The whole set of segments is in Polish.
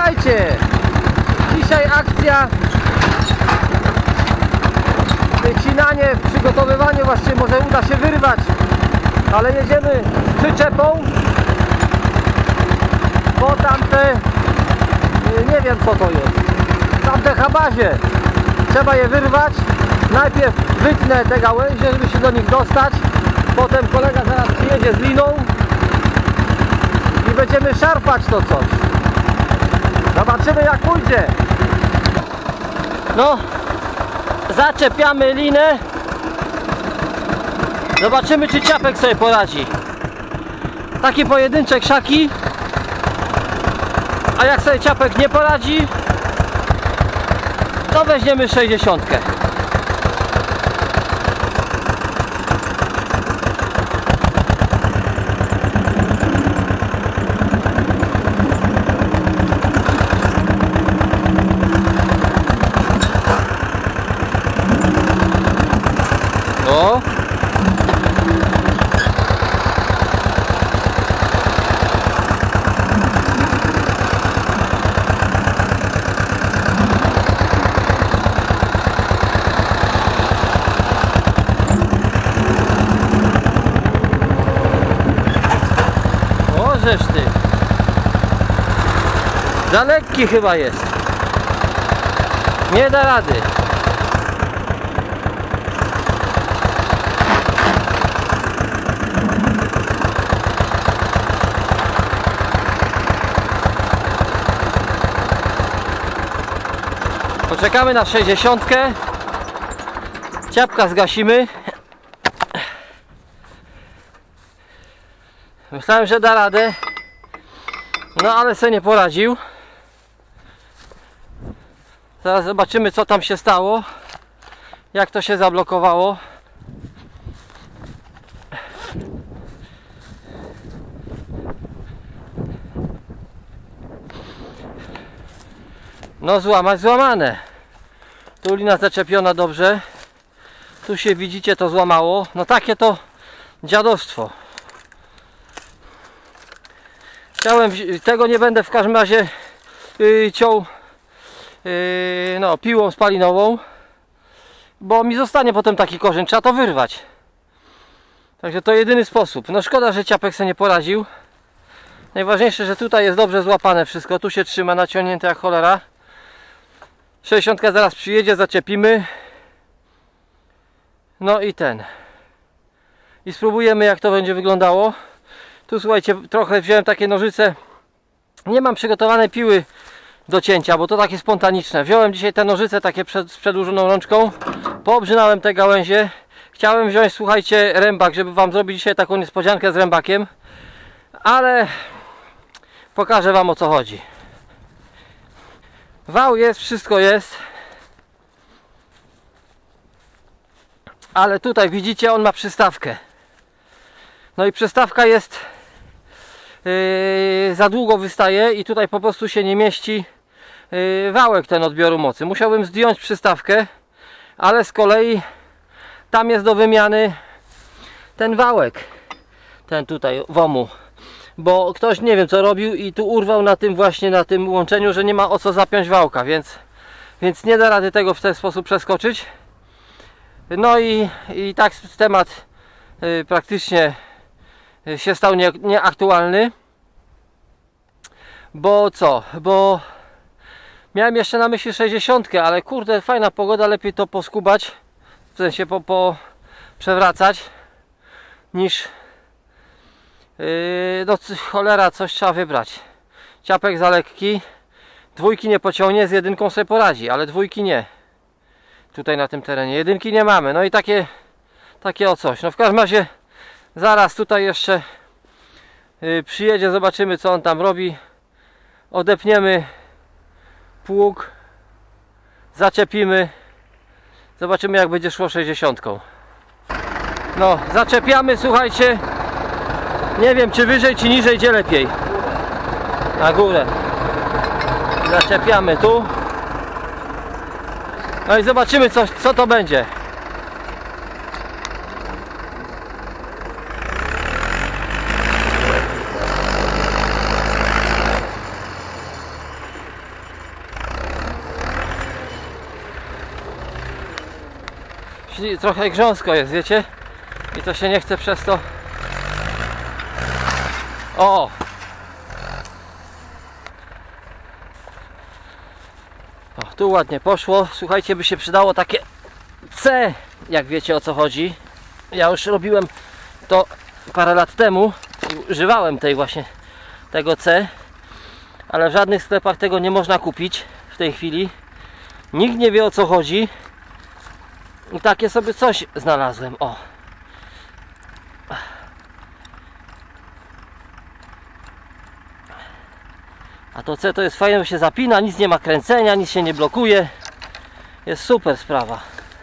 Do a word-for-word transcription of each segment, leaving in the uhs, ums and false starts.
Słuchajcie, dzisiaj akcja wycinanie, przygotowywanie, właściwie może uda się wyrwać, ale jedziemy z przyczepą po tamte, nie wiem co to jest, tamte habazie. Trzeba je wyrwać. Najpierw wytnę te gałęzie, żeby się do nich dostać. Potem kolega zaraz przyjedzie z liną i będziemy szarpać to coś. Zobaczymy jak pójdzie. No, zaczepiamy linę. Zobaczymy czy Ciapek sobie poradzi. Takie pojedyncze krzaki. A jak sobie Ciapek nie poradzi, to weźmiemy sześćdziesiątkę. O! Możesz ty. Za lekki chyba jest. Nie da rady. Poczekamy na sześćdziesiątkę. Ciapka zgasimy. Myślałem, że da radę. No ale sobie nie poradził. Zaraz zobaczymy co tam się stało. Jak to się zablokowało. No złamać złamane. Tu lina zaczepiona dobrze. Tu się widzicie to złamało. No takie to dziadostwo. Chciałem, tego nie będę w każdym razie yy, ciął yy, no, piłą spalinową, bo mi zostanie potem taki korzeń, trzeba to wyrwać. Także to jedyny sposób. No szkoda, że Ciapek sobie nie poradził. Najważniejsze, że tutaj jest dobrze złapane wszystko, tu się trzyma naciągnięte jak cholera. sześćdziesiątka zaraz przyjedzie, zaczepimy. No i ten. I spróbujemy jak to będzie wyglądało. Tu słuchajcie, trochę wziąłem takie nożyce. Nie mam przygotowanej piły do cięcia, bo to takie spontaniczne. Wziąłem dzisiaj te nożyce takie przed, z przedłużoną rączką. Poobrzynałem te gałęzie. Chciałem wziąć, słuchajcie, rębak, żeby wam zrobić dzisiaj taką niespodziankę z rębakiem. Ale pokażę wam o co chodzi. Wał jest, wszystko jest. Ale tutaj widzicie, on ma przystawkę. No i przystawka jest yy, za długo wystaje i tutaj po prostu się nie mieści yy, wałek ten odbioru mocy. Musiałbym zdjąć przystawkę, ale z kolei tam jest do wymiany ten wałek, ten tutaj womu, bo ktoś nie wiem co robił i tu urwał na tym właśnie na tym łączeniu, że nie ma o co zapiąć wałka, więc, więc nie da rady tego w ten sposób przeskoczyć. No i, i tak temat yy, praktycznie się stał nie, nieaktualny. Bo co? Bo miałem jeszcze na myśli sześćdziesiątkę, ale kurde, fajna pogoda, lepiej to poskubać, w sensie po, po przewracać, niż yy, no cholera, coś trzeba wybrać. Ciapek za lekki, dwójki nie pociągnie, z jedynką sobie poradzi, ale dwójki nie. Tutaj na tym terenie jedynki nie mamy, no i takie takie o coś. No w każdym razie zaraz tutaj jeszcze yy, przyjedzie, zobaczymy co on tam robi. Odepniemy pług, zaczepimy, zobaczymy jak będzie szło sześćdziesiątką. No, zaczepiamy, słuchajcie, nie wiem czy wyżej czy niżej, gdzie lepiej. Na górę. Zaczepiamy tu. No i zobaczymy co, co to będzie. trochę grząsko jest, wiecie? I to się nie chce przez to. O! O, tu ładnie poszło. Słuchajcie, by się przydało takie C, jak wiecie o co chodzi. Ja już robiłem to parę lat temu i używałem tej właśnie tego C, ale w żadnych sklepach tego nie można kupić w tej chwili. Nikt nie wie o co chodzi. I takie sobie coś znalazłem. O. A to C to jest fajne, bo się zapina, nic nie ma kręcenia, nic się nie blokuje. Jest super sprawa.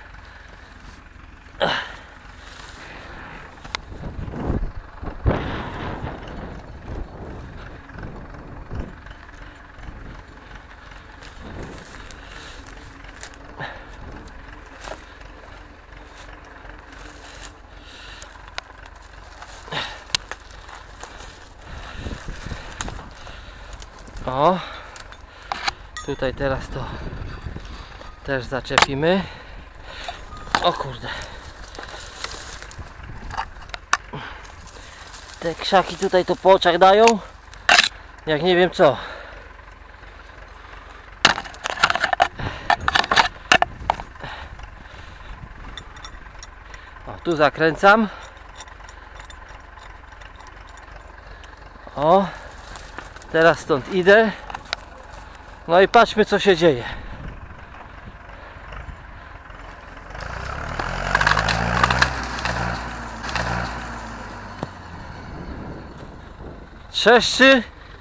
O, tutaj teraz to też zaczepimy. O kurde, te krzaki tutaj to po oczach dają, jak nie wiem co. O, tu zakręcam. O, teraz stąd idę. No i patrzmy co się dzieje. Trzeszczy.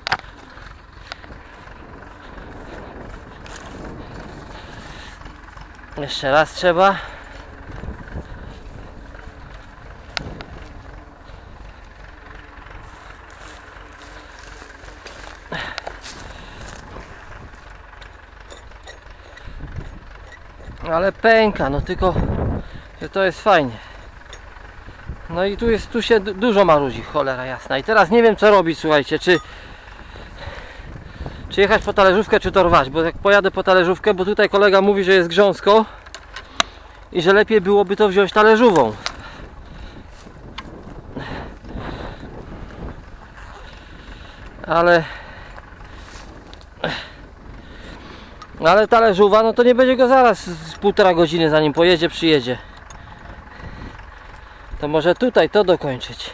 Jeszcze raz trzeba. Ale pęka, no tylko że to jest fajnie. No i tu jest, tu się dużo marudzi, cholera jasna. I teraz nie wiem co robić, słuchajcie, czy czy jechać po talerzówkę, czy to rwać, bo jak pojadę po talerzówkę, bo tutaj kolega mówi, że jest grząsko i że lepiej byłoby to wziąć talerzówą. Ale ale talerzuwa, no to nie będzie go zaraz z półtora godziny zanim pojedzie, przyjedzie. To może tutaj to dokończyć.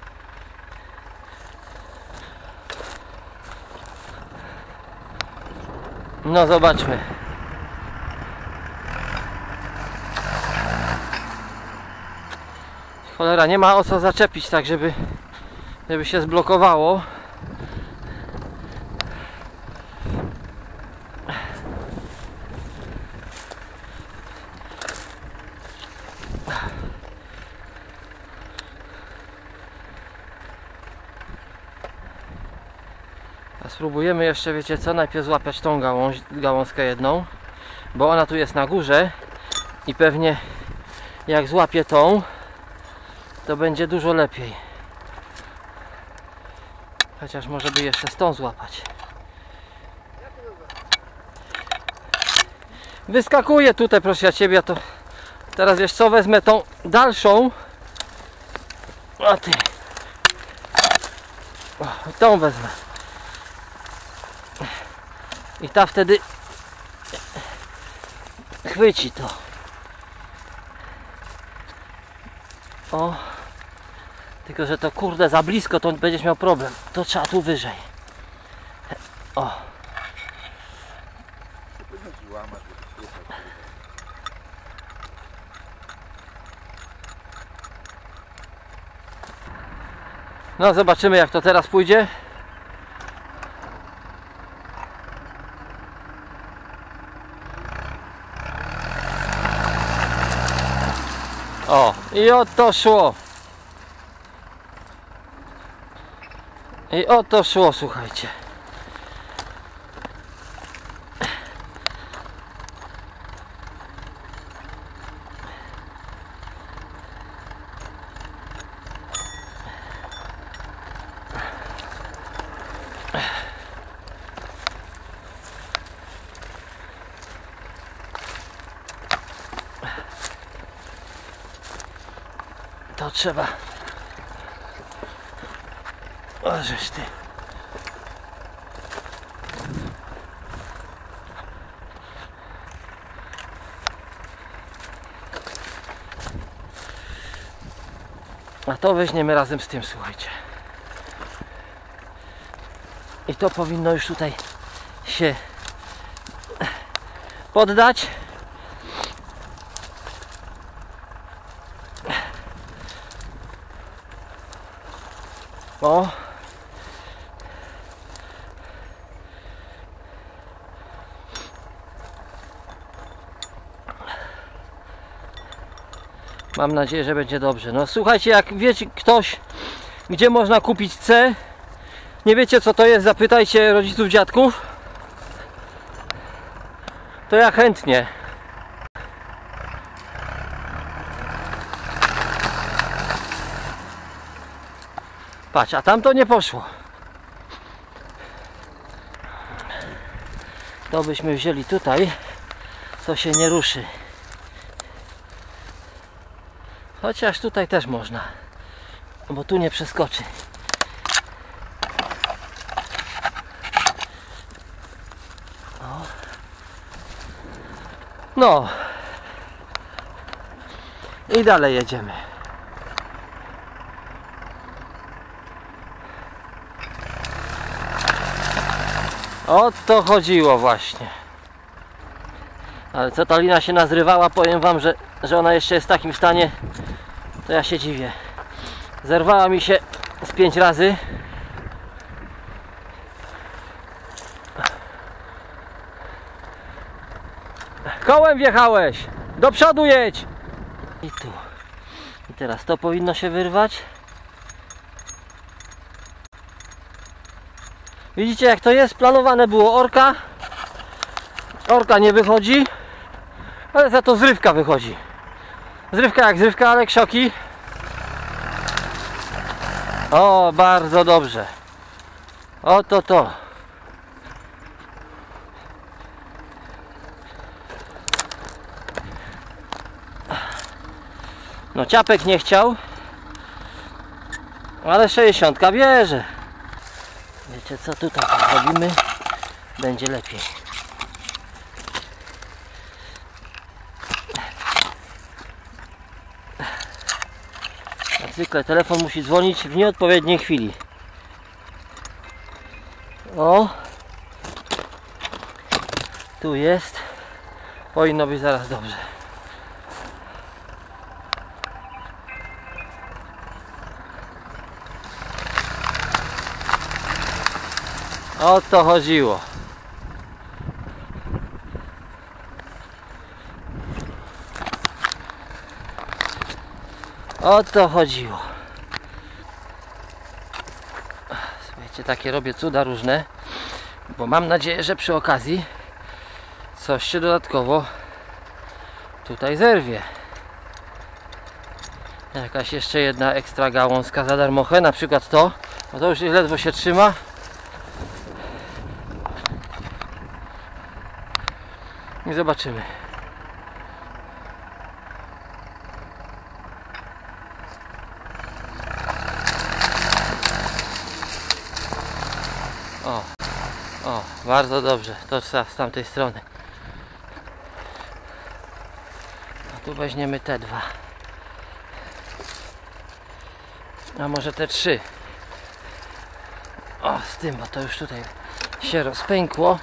No zobaczmy. Cholera, nie ma o co zaczepić tak, żeby żeby się zblokowało. A spróbujemy jeszcze, wiecie co, najpierw złapać tą gałąź, gałązkę jedną, bo ona tu jest na górze i pewnie jak złapię tą, to będzie dużo lepiej. Chociaż może by jeszcze z tą złapać. Wyskakuje tutaj, proszę ja ciebie, to teraz wiesz co, wezmę tą dalszą. A ty. O, tą wezmę. I ta wtedy chwyci to. O. Tylko że to kurde za blisko, to będziesz miał problem. To trzeba tu wyżej. O. No zobaczymy jak to teraz pójdzie. O, i o to szło. I o to szło, słuchajcie. trzeba. O, żeż ty. A to weźmiemy razem z tym, słuchajcie. I to powinno już tutaj się poddać. O. Mam nadzieję, że będzie dobrze. No słuchajcie, jak wiecie ktoś, gdzie można kupić C, nie wiecie co to jest, zapytajcie rodziców, dziadków. To ja chętnie. Patrz, a tam to nie poszło. To byśmy wzięli tutaj, to się nie ruszy. Chociaż tutaj też można, bo tu nie przeskoczy. O. No i dalej jedziemy. O to chodziło właśnie. Ale co ta lina się nazrywała, powiem wam, że, że ona jeszcze jest w takim stanie, to ja się dziwię. Zerwała mi się z pięć razy. Kołem wjechałeś! Do przodu jedź! I tu. I teraz to powinno się wyrwać. Widzicie jak to jest? Planowane było orka. Orka nie wychodzi, ale za to zrywka wychodzi. Zrywka jak zrywka, ale krzoki. O, bardzo dobrze. Oto to. No ciapek nie chciał, ale sześćdziesiątka bierze. Wiecie co, tutaj zrobimy, będzie lepiej. Jak zwykle telefon musi dzwonić w nieodpowiedniej chwili. O, tu jest, powinno być zaraz dobrze. O to chodziło. O to chodziło. Słuchajcie, takie robię cuda różne, bo mam nadzieję, że przy okazji coś się dodatkowo tutaj zerwie. Jakaś jeszcze jedna ekstra gałązka za darmochę, na przykład to, no to już ledwo się trzyma. I zobaczymy. O, o, bardzo dobrze. To z tamtej strony. A tu weźmiemy te dwa. A może te trzy. O, z tym, bo to już tutaj się rozpękło.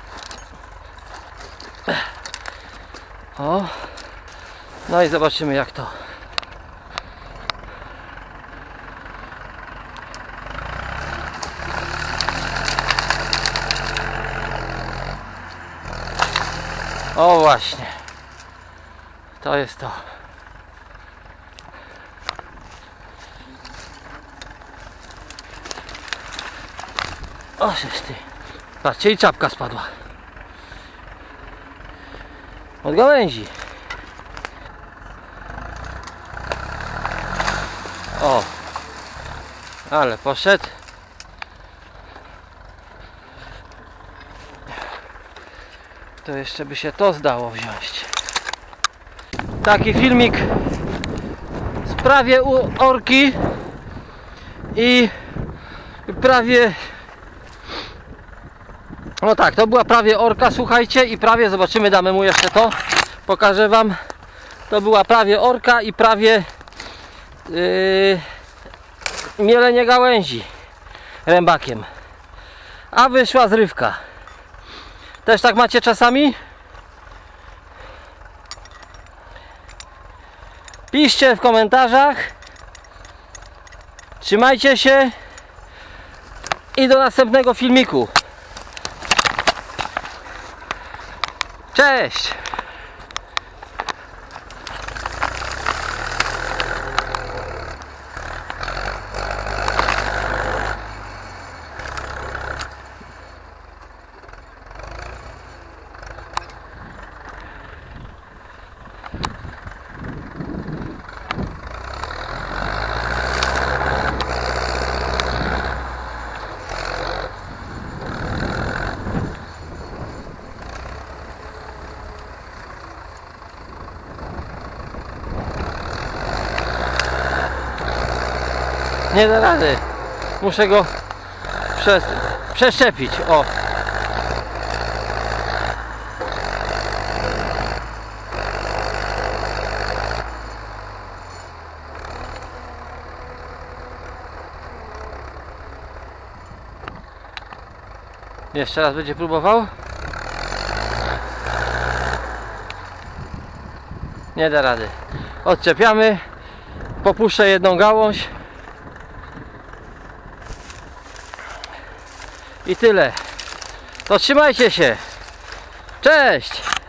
O, no i zobaczymy jak to. O właśnie, to jest to. O, żeż ty. Patrzcie, i czapka spadła od gałęzi. O, ale poszedł. To jeszcze by się to zdało wziąć. Taki filmik z prawie u orki i prawie, no tak, to była prawie orka, słuchajcie, i prawie, zobaczymy, damy mu jeszcze to, pokażę wam, to była prawie orka i prawie yy, mielenie gałęzi rębakiem, a wyszła zrywka. Też tak macie czasami? Piszcie w komentarzach. Trzymajcie się i do następnego filmiku. Cześć! Nie da rady. Muszę go przez, przeszczepić. O. Jeszcze raz będzie próbował. Nie da rady. Odczepiamy. Popuszczę jedną gałąź. I tyle. To trzymajcie się. Cześć!